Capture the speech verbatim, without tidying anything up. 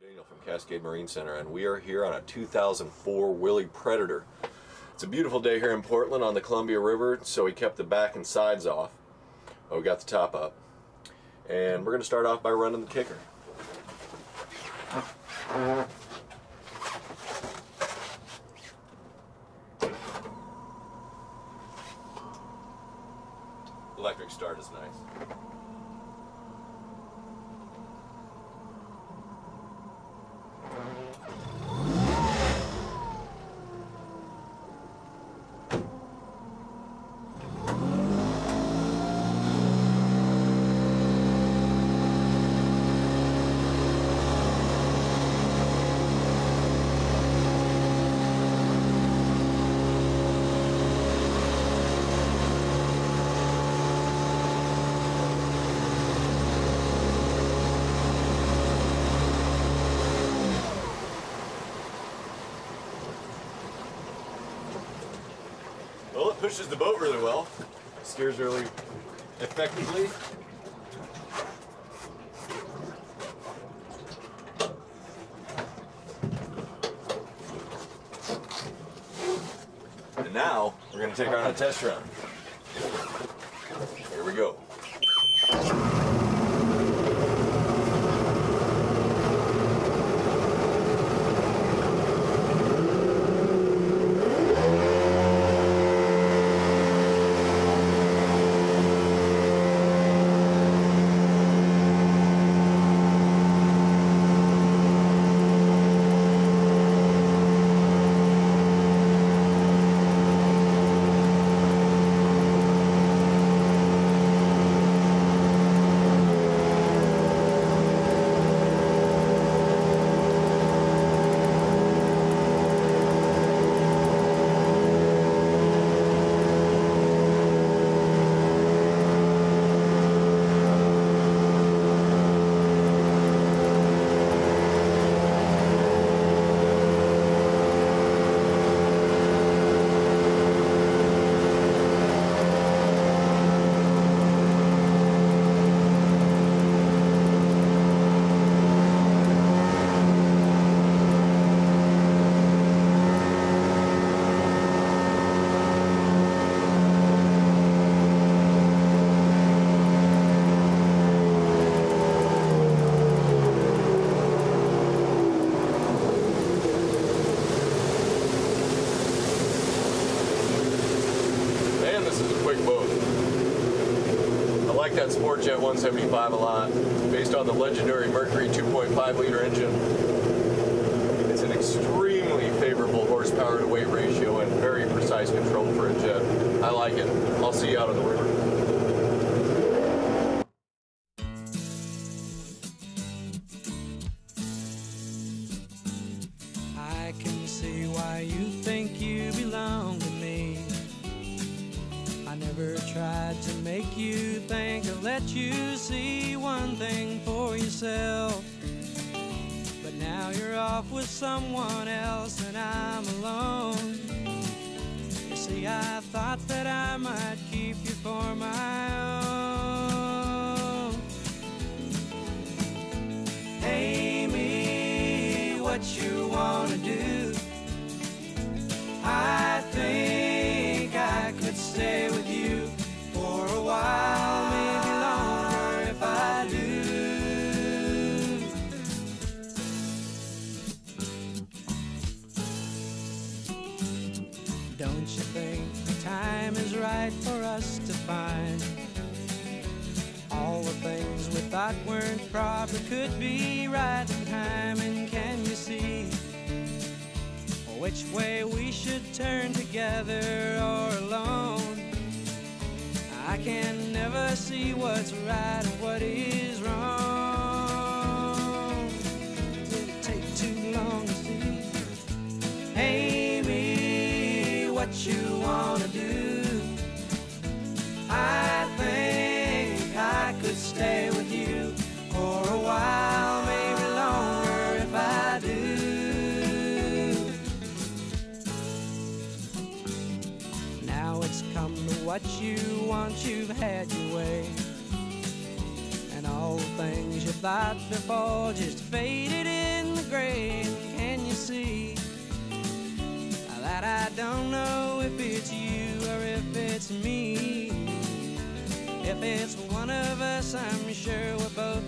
Daniel from Cascade Marine Center, and we are here on a two thousand four Willie Predator. It's a beautiful day here in Portland on the Columbia River, so we kept the back and sides off. Well, we got the top up. And we're going to start off by running the kicker. Electric start is nice. Well, it pushes the boat really well. Steers really effectively. And now we're going to take her on a test run. Here we go. I like that Sport Jet one seventy-five a lot, based on the legendary Mercury two point five liter engine. It's an extremely favorable horsepower to weight ratio and very precise control for a jet. I like it. I'll see you out on the river. I can see why you think you belong to me. I never tried to make you think or let you see one thing for yourself. But now you're off with someone else and I'm alone. You see, I thought that I might keep you for my own. Hey me, what you wanna do? I think I could stay with you for a while, maybe longer if I do. Don't you think the time is right for us to find all the things we thought weren't proper could be right in time? And can you see which way we should turn, together or alone? I can never see what's right and what is wrong. It'll take too long to see. Hey me, what you wanna do? I think I could stay with you for a while, maybe longer if I do. Now it's come to what you want, you've had your way, and all the things you thought before just faded in the to me. If it's one of us, I'm sure we're both